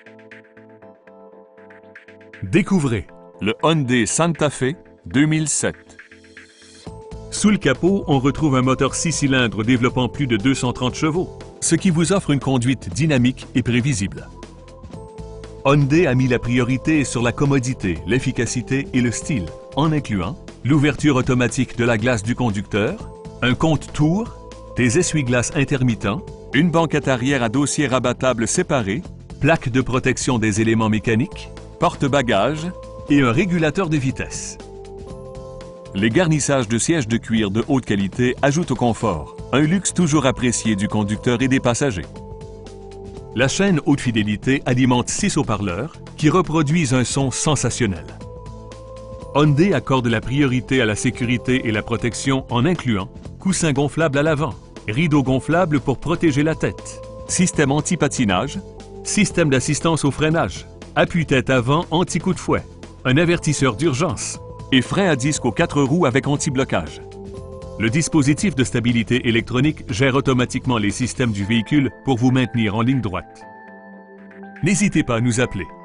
Découvrez le Hyundai Santa Fe 2007. Sous le capot, on retrouve un moteur 6 cylindres développant plus de 230 chevaux, ce qui vous offre une conduite dynamique et prévisible. Hyundai a mis la priorité sur la commodité, l'efficacité et le style, en incluant l'ouverture automatique de la glace du conducteur, un compte-tours, des essuie-glaces intermittents, une banquette arrière à dossier rabattable séparé, plaque de protection des éléments mécaniques, porte-bagages et un régulateur de vitesse. Les garnissages de sièges de cuir de haute qualité ajoutent au confort, un luxe toujours apprécié du conducteur et des passagers. La chaîne haute fidélité alimente 6 haut-parleurs qui reproduisent un son sensationnel. Hyundai accorde la priorité à la sécurité et la protection en incluant coussins gonflables à l'avant, rideaux gonflables pour protéger la tête, système anti-patinage, système d'assistance au freinage, appuie-tête avant anti-coup de fouet, un avertisseur d'urgence et frein à disque aux 4 roues avec anti-blocage. Le dispositif de stabilité électronique gère automatiquement les systèmes du véhicule pour vous maintenir en ligne droite. N'hésitez pas à nous appeler.